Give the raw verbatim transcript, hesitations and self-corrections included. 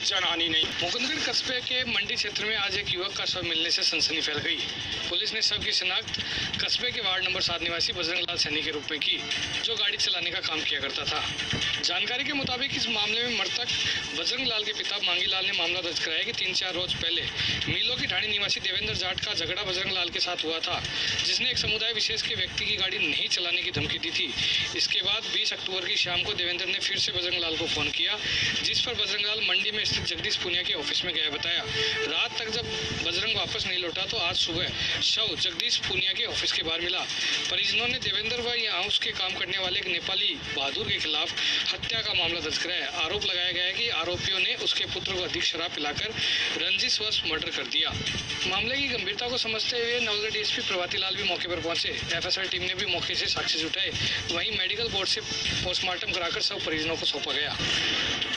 जानहानि नहीं। मुकुंदगढ़ कस्बे के मंडी क्षेत्र में आज एक युवक का शव मिलने से सनसनी फैल गई। पुलिस ने शव की शिनाख्त कस्बे के वार्ड नंबर सात निवासी बजरंग लाल सैनी के रूप में की, जो गाड़ी चलाने का काम किया करता था। जानकारी के मुताबिक इस मामले में मृतक बजरंग लाल के पिता मांगी लाल ने मामला दर्ज कराया कि तीन चार रोज पहले मीलों की ढाणी निवासी देवेंद्र जाट का झगड़ा बजरंग लाल के साथ हुआ था, जिसने एक समुदाय विशेष के व्यक्ति की गाड़ी नहीं चलाने की धमकी दी थी। इसके बाद बीस अक्टूबर की शाम को देवेंद्र ने फिर से बजरंग लाल को फोन किया, जिस पर बजरंग लाल मंडी में स्थित जगदीश पुनिया के ऑफिस में गया बताया। रात तक जब बजरंग वापस नहीं लौटा तो आज सुबह शव जगदीश पुनिया के ऑफिस के बाहर मिला। परिजनों ने देवेंद्र व यहाँ उसके काम करने वाले एक नेपाली बहादुर के खिलाफ हत्या का मामला दर्ज कराया। आरोप लगाया गया है कि आरोपियों ने उसके पुत्र को अधिक शराब पिलाकर रंजिशवश मर्डर कर दिया। मामले की गंभीरता को समझते हुए नवगढ़ डीएसपी प्रभाती लाल भी मौके पर पहुंचे। एफएसएल टीम ने भी मौके से साक्ष्य जुटाए। वहीं मेडिकल बोर्ड से पोस्टमार्टम कराकर सब परिजनों को सौंपा गया।